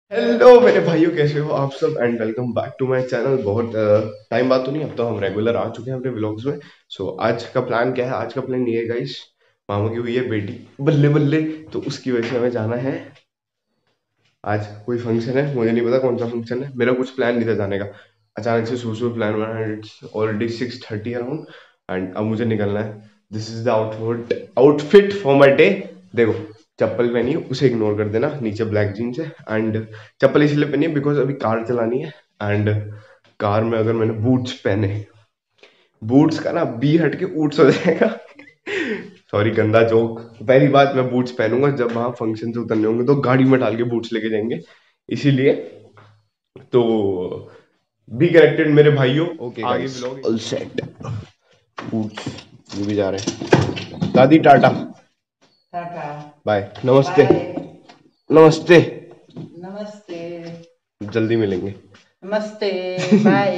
Hello मेरे भाइयों, कैसे हो आप सब and welcome back to my channel. बहुत टाइम बाद तो नहीं, अब तो हम रेगुलर आ चुके हैं अपने व्लॉग्स में। आज का प्लान क्या है? आज का प्लान ये है गाइस, मामा की हुई है बेटी बल्ले बल्ले, तो उसकी वजह से हमें जाना है। आज कोई फंक्शन है, मुझे नहीं पता कौन सा फंक्शन है, मेरा कुछ प्लान नहीं था जाने का। अचानक से सुबह प्लान बना, इट्स ऑलरेडी 6:30 अराउंड एंड अब मुझे निकलना है। This is the outfit for my day. देखो, चप्पल पहनी है उसे इग्नोर कर देना, नीचे ब्लैक जीन्स है एंड चप्पल इसलिए पहनी है बिकॉज अभी कार चलानी है एंड कार में अगर मैंने बूट्स पहने, बूट्स का ना बी हट के ऊट्स हो जाएगा। सॉरी, गंदा जोक। पहली बात, मैं बूट्स पहनूंगा जब वहां फंक्शन से उतरने होंगे तो गाड़ी में डाल के बूट्स लेके जाएंगे, इसीलिए। तो बी करेक्टेड मेरे भाइयों। ओके आगे व्लॉग ऑल सेट। बूट्स ये भी जा रहे हैं। दादी टाटा बाय, नमस्ते। नमस्ते नमस्ते। जल्दी मिलेंगे। नमस्ते बाय।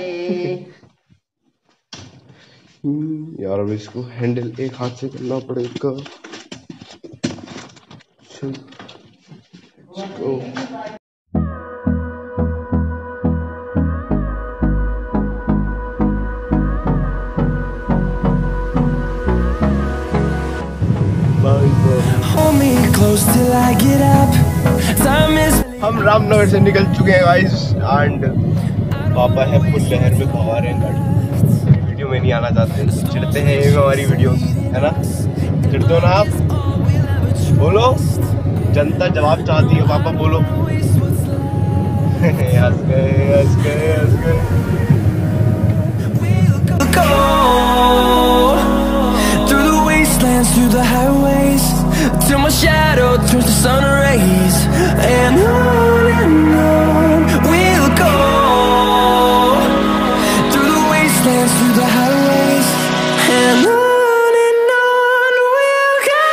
यार अब इसको हैंडल एक हाथ से करना पड़ेगा। चल, let's go। हम रामनगर से निकल चुके हैं गाइस एंड पापा है फुल लहर में भगा रहे हैं गाड़ी। वीडियो में नहीं आना चाहते, चिढ़ते हैं ये हमारी वीडियो, है ना? चिढ़ते हो ना आप? बोलो, जनता जवाब चाहती है, पापा बोलो। हंस गए हंस गए हंस गए। Through the highways till my shadow turns to sun rays, and on we'll go. Through the wastelands, through the highways, and on we'll go.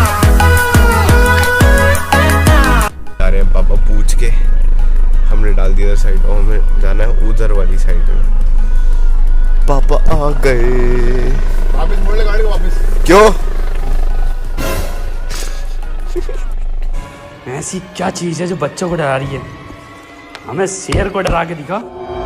जा रहे हैं पापा पूछ के, हमने डाल दिया साइड और हमें जाना है उधर वाली साइड में। पापा आ गए। वापस मोड़ ले गाड़ी को वापस। क्यों? ऐसी क्या चीज है जो बच्चों को डरा रही है? हमें शेर को डरा के दिखा।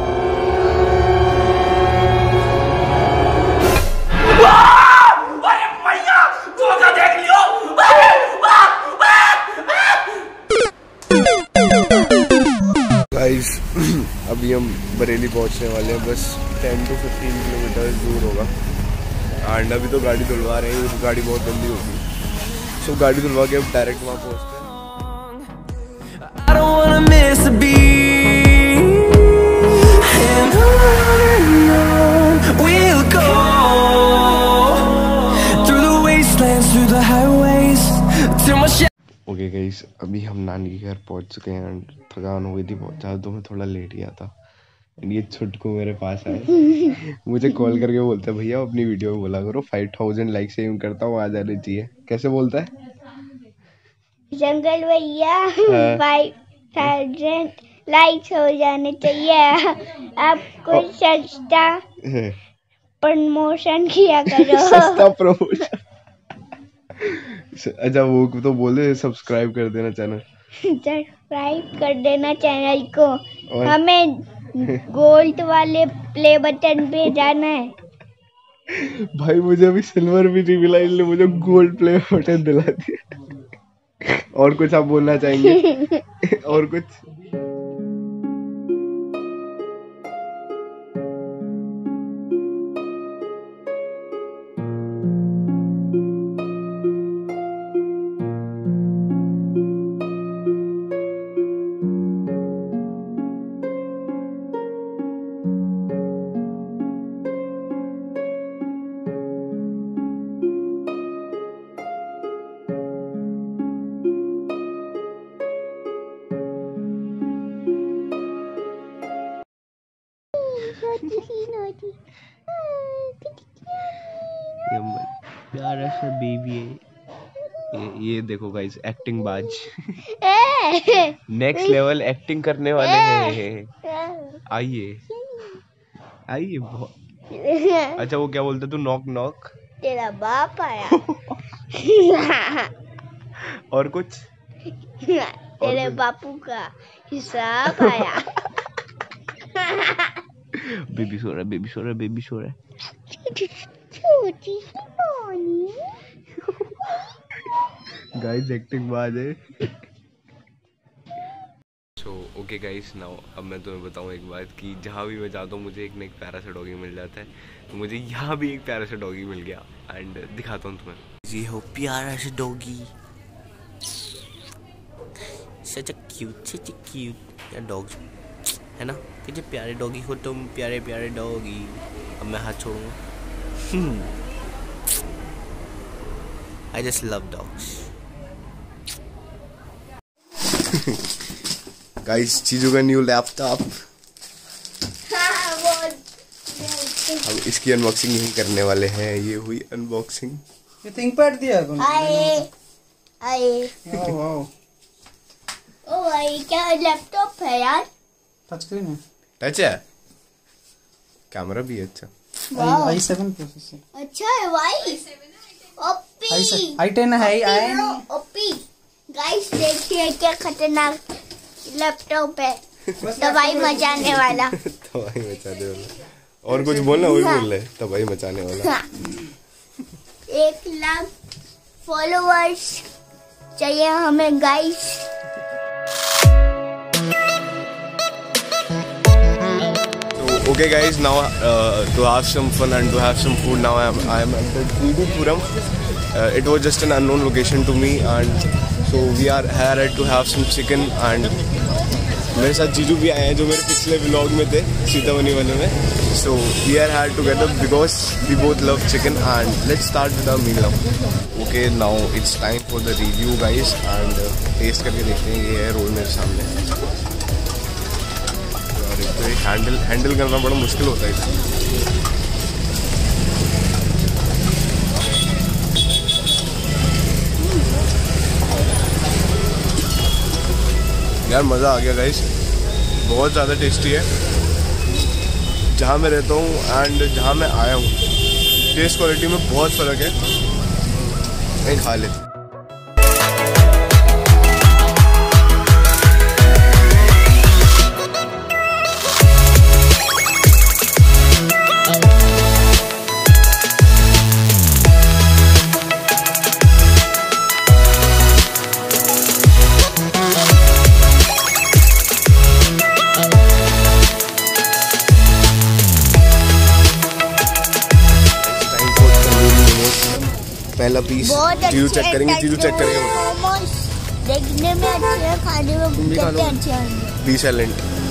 गाइस अभी हम बरेली पहुंचने वाले हैं, बस 10 to 15 किलोमीटर दूर होगा एंड अभी तो गाड़ी धुलवा रहे हैं, गाड़ी बहुत गंदी होगी। सो गाड़ी धुलवा के अब डायरेक्ट वहाँ पहुँचते हैं। I don't wanna miss a beat, and on we'll go. Through the wastelands, through the highways, till my okay guys, अभी हम नानी के घर पहुँच चुके हैं एंड थकान हो गई थी बहुत ज़्यादा, तो मैं थोड़ा लेट ही आता। ये छुटकू मेरे पास आए, मुझे कॉल करके बोलता है भैया अपनी वीडियो में बोला करो 5000 लाइक से एम करता हूँ, आ जाने चाहिए। कैसे बोलता है? जंगल भैया 5000 लाइक्स हो जाने चाहिए, आपको सस्ता प्रमोशन किया करो। सस्ता प्रमोशन। अच्छा वो तो बोले सब्सक्राइब कर देना चैनल। सब्सक्राइब कर देना चैनल को, हमें गोल्ड वाले प्ले बटन पे जाना है। भाई मुझे अभी सिल्वर भी नहीं मिला, इसलिए मुझे गोल्ड प्ले बटन दिला दिया। और कुछ आप बोलना चाहेंगे? और कुछ? प्यारा सा बेबी है ये देखो गाइस, एक्टिंग बाज। नेक्स्ट लेवल एक्टिंग करने वाले हैं। आइए आइए बहुत। अच्छा वो क्या बोलते तू? Knock knock. तेरा बाप आया। और कुछ? तेरे बापू का हिसाब आया। बेबी सो रहा है, बेबी सो रहा है, बेबी सो रहा है। छोटी सी बोनी। गाइस एक्टिंग बाज है। सो ओके गाइस, नाउ अब मैं तुम्हें बताऊं एक बात कि जहाँ भी मैं जाता हूँ मुझे एक ना एक प्यारा सा डॉगी मिल जाता है। तो मुझे यहाँ भी एक प्यारा सा डॉगी मिल गया एंड दिखाता हूँ तुम्हें। ये हो प्यारा सा डॉगी, सच अ क्यूट या डॉग्स है ना। कितने प्यारे डॉगी हो तुम, प्यारे प्यारे डॉगी। अब मैं हाथ छोड़ूंगा। I just love dogs. Guys चीजों का न्यू लैपटॉप, हम इसकी अनबॉक्सिंग नहीं करने वाले हैं। ये हुई अनबॉक्सिंग। ये थिंकपैड दिया है आए आए। वाओ ओ भाई क्या लैपटॉप है यार? टच स्क्रीन है। टच है, कैमरा भी है। अच्छा i7 प्रोसेसर। अच्छा है भाई। ओपी i10 है। ओपी गाइस देखिए क्या खतरनाक लैपटॉप है। दवाई मचाने वाला। तबाही मचाने वाला। और कुछ बोलना, वही बोल रहे, तबाही मचाने वाला। 1 लाख फॉलोअर्स चाहिए हमें guys. Okay guys, now to have some fun and to have some food, now I am at the Tridipuram. It was just an unknown location to me and so we are here to have some chicken and मेरे साथ जीजू भी आए हैं जो मेरे पिछले vlog में थे सीतामढ़ी वाले में. So we are here together because we both love chicken and let's start with our meal now. Okay, now it's time for the review guys and taste करके देखते हैं. ये है रोल मेरे सामने. तो हैंडल करना बड़ा मुश्किल होता है. यार मज़ा आ गया गाइस, बहुत ज़्यादा टेस्टी है. जहाँ मैं रहता हूँ एंड जहाँ मैं आया हूँ टेस्ट क्वालिटी में बहुत फ़र्क है. नहीं खा लेते. पहला पीस जीजू चेक करेंगे. जीजू चेक करेंगे. मोमोज देखने में अच्छे हैं, खाने में कितने अच्छे हैं. पीस एलेंट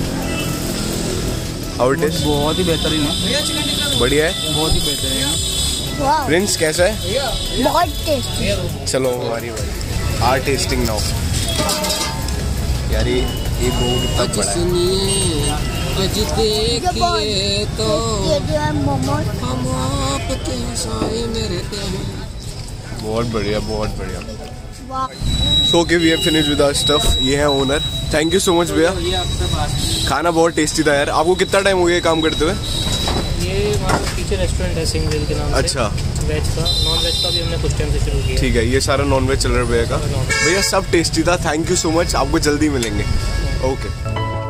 हाउ इट इज. बहुत ही बेहतरीन है. बढ़िया है. बहुत ही बेहतरीन है. वाह प्रिंस कैसा है. बहुत टेस्टी. चलो हमारी बारी. Are tasting now. यार ये बहुत कितना बड़ा है. मोमोज बहुत बढ़िया, बहुत बढ़िया. वाह. So okay we have finished with our stuff. ये है owner. Thank you so much भैया. खाना बहुत टेस्टी था यार. आपको कितना टाइम हो गया काम करते हुए. ये हमारा पीछे रेस्टोरेंट है सिंगल के नाम से. अच्छा. वेज का, नॉन वेज का भी हमने कुछ टाइम से शुरू किया. ठीक है, ये सारा नॉन वेज चल रहा है भैया का. भैया सब टेस्टी था. Thank you so much. आपको जल्दी मिलेंगे. Okay.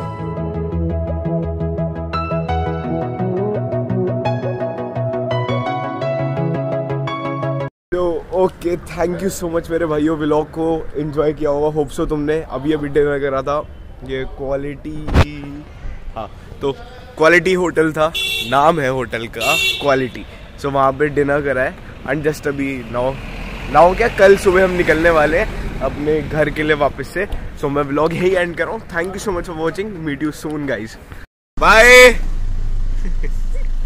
Okay thank you so much मेरे भाइयों. व्लॉग को एंजॉय किया होगा. होप सो तुमने. अभी डिनर करा था. ये क्वालिटी, हाँ तो क्वालिटी होटल था. नाम है होटल का क्वालिटी. सो वहाँ पे डिनर करा है एंड जस्ट अभी नाउ क्या कल सुबह हम निकलने वाले हैं अपने घर के लिए वापस से. सो मैं व्लॉग यही एंड कर रहा हूँ. Thank you so much for watching. Meet you soon guys. Bye.